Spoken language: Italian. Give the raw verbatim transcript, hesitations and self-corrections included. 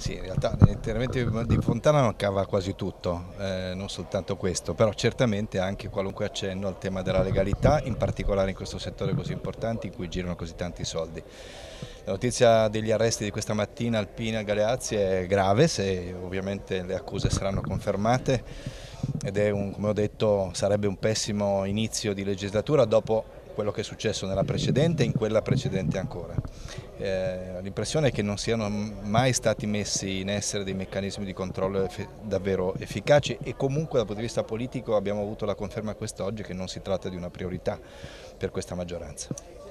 Sì, in realtà nell'intervento di Fontana mancava quasi tutto, eh, non soltanto questo, però certamente anche qualunque accenno al tema della legalità, in particolare in questo settore così importante in cui girano così tanti soldi. La notizia degli arresti di questa mattina Alpina e Galeazzi è grave, se ovviamente le accuse saranno confermate, ed è un, come ho detto, sarebbe un pessimo inizio di legislatura dopo quello che è successo nella precedente e in quella precedente ancora. Eh, l'impressione è che non siano mai stati messi in essere dei meccanismi di controllo eff- davvero efficaci, e comunque dal punto di vista politico abbiamo avuto la conferma quest'oggi che non si tratta di una priorità per questa maggioranza.